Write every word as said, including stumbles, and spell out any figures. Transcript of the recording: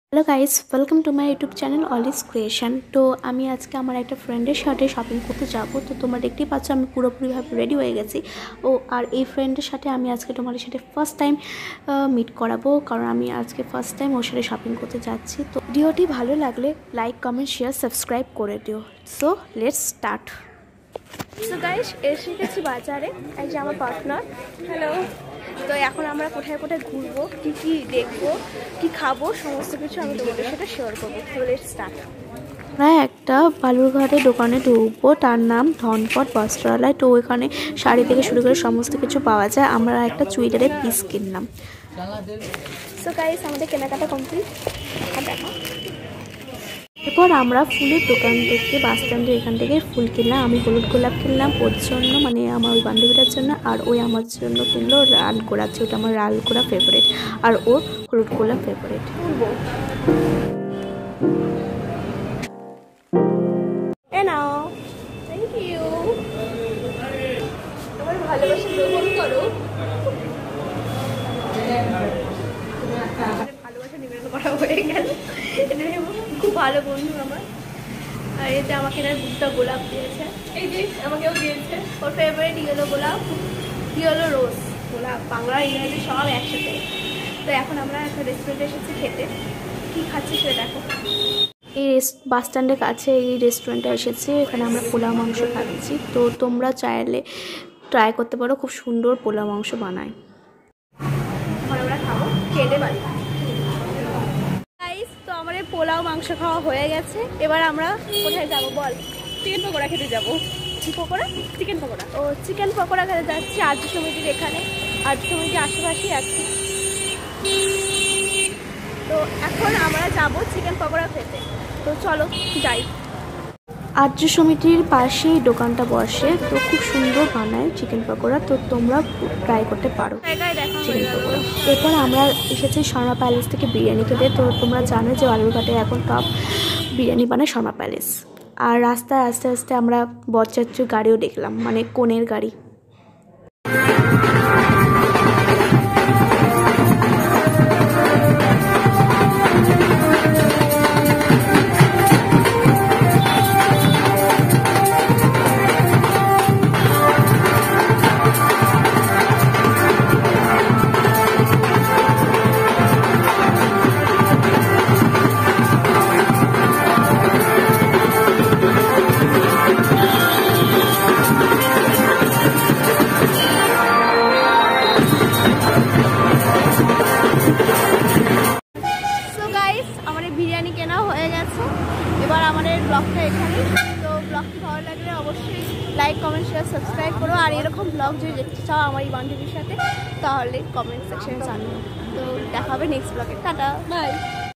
Hello guys, welcome to my YouTube channel all is creation. তো আমি আজকে আমার একটা ফ্রেন্ডের সাথে শপিং করতে যাব। তো তোমরা দেখতেই পাচ্ছ আমি পুরোপুরিভাবে রেডি হয়ে গেছি। ও আর এই ফ্রেন্ডের সাথে আমি আজকে তোমাদের সাথে ফার্স্ট টাইম মিট করাবো, কারণ আমি আজকে ফার্স্ট টাইম ওর সাথে শপিং করতে যাচ্ছি। তো ভিডিওটি ভালো লাগলে লাইক, কমেন্ট, শেয়ার, সাবস্ক্রাইব করে দিও। So let's start. So guys, এসে গেছি বাজারে। এই যে আমার পার্টনার। হ্যালো। তো এখন আমরা কোথায় কোথায় ঘুরবো, কী কী দেখবো, কী খাবো, সমস্ত কিছু আমি তোমাদের সাথে শেয়ার করবো। তো লেটস স্টার্ট। আমরা একটা বালুরঘাটের দোকানে ঢুকবো, তার নাম ধনপট বস্ত্রালয়। তো ওইখানে শাড়ি থেকে শুরু করে সমস্ত কিছু পাওয়া যায়। আমরা একটা চুড়িদারের পিস কিনলাম। সো গাইস, আমাদের কেনাকাটা কমপ্লিট। দেখো, এরপর আমরা ফুলের দোকান থেকে বাস স্ট্যান্ডের এখান থেকে ফুল কিনলাম। আমি হলুদ গোলাপ কিনলাম ওর জন্য, মানে আমার ওই বান্ধবীটার জন্য, আর ওই আমার জন্য কিনলো লাল গোলাপ, যেটা আমার লাল গোলাপ ফেভারিট, আর ওর হলুদ গোলাপ ফেভারিট। এ নাও, থ্যাংক ইউ। তোমার ভালোবাসা গ্রহণ করো। ভালোবাসা নিবেদন করা হয়ে গেল। খুব ভালো বন্ধু আমার। আর এতে আমাকে এনার দুটো গোলাপ দিয়েছে, এই যে আমাকেও দিয়েছে ওর ফেভারিট ইয়েলো গোলাপ, ইয়েলো রোজ গোলাপ, বাংলা ইংরেজি সব একসাথে। তো এখন আমরা একটা রেস্টুরেন্টে এসেছি খেতে। কী খাচ্ছি সেটা দেখো। এই বাস স্ট্যান্ডের কাছে এই রেস্টুরেন্টে এসেছি, এখানে আমরা পোলাও মাংস খাচ্ছি। তো তোমরা চাইলে ট্রাই করতে পারো, খুব সুন্দর পোলাও মাংস বানায়। এখন আমরা খাবো, খেতে পারি। তো আমাদের পোলাও মাংস খাওয়া হয়ে গেছে। এবার আমরা কোথায় যাবো বল? চিকেন পকোড়া খেতে যাবো। কি পকোড়া? চিকেন পকোড়া। ও, চিকেন পকোড়া খেতে যাচ্ছি আর্য সমিতির এখানে। আর্য সমিতির আশেপাশেই আছি। তো এখন আমরা যাব চিকেন পকোড়া খেতে। তো চলো যাই। আর্য সমিতির পাশেই দোকানটা বসে, তো খুব সুন্দর বানায় চিকেন পকোড়া। তো তোমরা ট্রাই করতে পারো চিকেন পকোড়া। এরপর আমরা এসেছি শর্মা প্যালেস থেকে বিরিয়ানি খেতে। তো তোমরা জানো যে বালুরঘাটে এখন টপ বিরিয়ানি বানায় শর্মা প্যালেস। আর রাস্তায় আস্তে আস্তে আমরা বরযাত্রীর গাড়িও দেখলাম, মানে কনের গাড়ি। বিরিয়ানি কেনা হয়ে গেছে। এবার আমাদের ব্লগটা এখানে। তো ব্লগটি ভালো লাগলে অবশ্যই লাইক, কমেন্ট, শেয়ার, সাবস্ক্রাইব করো। আর এরকম ব্লগ যদি দেখতে চাও আমার এই বান্ধবীর সাথে, তাহলে কমেন্ট সেকশনে জানিও। তো দেখা হবে নেক্সট ব্লগে। Tata, by.